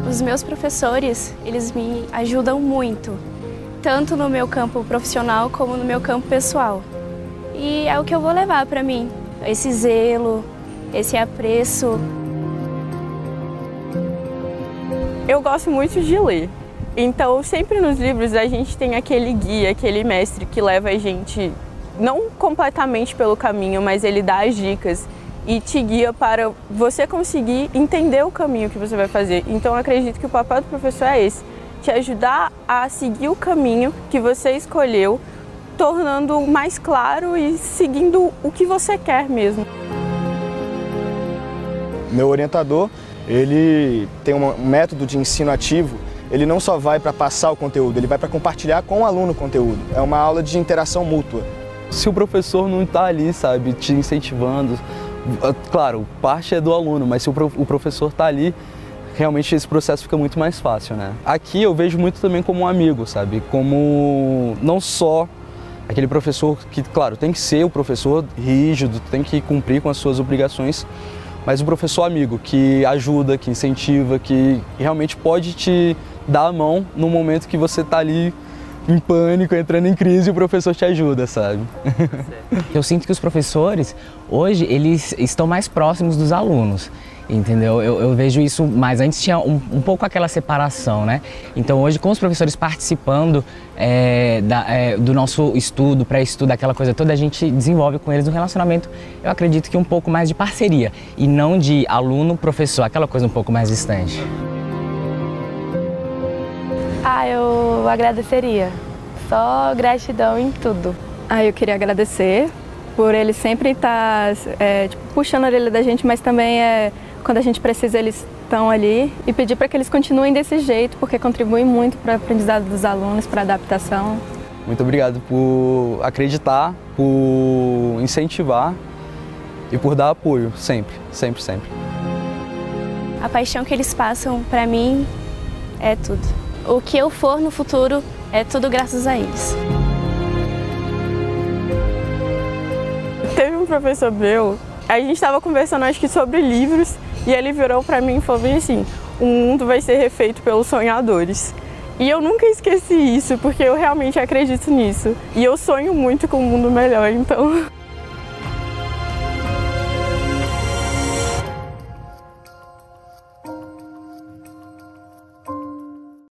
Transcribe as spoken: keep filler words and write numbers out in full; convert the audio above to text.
Os meus professores, eles me ajudam muito, tanto no meu campo profissional como no meu campo pessoal. E é o que eu vou levar para mim, esse zelo, esse apreço. Eu gosto muito de ler, então sempre nos livros a gente tem aquele guia, aquele mestre que leva a gente, não completamente pelo caminho, mas ele dá as dicas e te guia para você conseguir entender o caminho que você vai fazer. Então eu acredito que o papel do professor é esse, te ajudar a seguir o caminho que você escolheu, tornando mais claro e seguindo o que você quer mesmo. Meu orientador, ele tem um método de ensino ativo, ele não só vai para passar o conteúdo, ele vai para compartilhar com o aluno o conteúdo. É uma aula de interação mútua. Se o professor não está ali, sabe, te incentivando, claro, parte é do aluno, mas se o professor está ali, realmente esse processo fica muito mais fácil, né? Aqui eu vejo muito também como um amigo, sabe? Como não só aquele professor que, claro, tem que ser o professor rígido, tem que cumprir com as suas obrigações, mas o professor amigo que ajuda, que incentiva, que realmente pode te dar a mão no momento que você está ali em pânico, entrando em crise, e o professor te ajuda, sabe? Eu sinto que os professores, hoje, eles estão mais próximos dos alunos, entendeu? Eu, eu vejo isso mais. Antes tinha um, um pouco aquela separação, né? Então hoje, com os professores participando é, da, é, do nosso estudo, pré-estudo, aquela coisa toda, a gente desenvolve com eles um relacionamento, eu acredito que um pouco mais de parceria, e não de aluno-professor, aquela coisa um pouco mais distante. Ah, eu agradeceria. Só gratidão em tudo. Ah, eu queria agradecer por ele sempre estar é, tipo, puxando a orelha da gente, mas também é, quando a gente precisa eles estão ali, e pedir para que eles continuem desse jeito, porque contribuem muito para o aprendizado dos alunos, para a adaptação. Muito obrigado por acreditar, por incentivar e por dar apoio, sempre, sempre, sempre. A paixão que eles passam para mim é tudo. O que eu for no futuro é tudo graças a eles. Teve um professor meu, a gente estava conversando acho que sobre livros, e ele virou para mim e falou bem assim: o mundo vai ser refeito pelos sonhadores. E eu nunca esqueci isso, porque eu realmente acredito nisso. E eu sonho muito com um mundo melhor, então...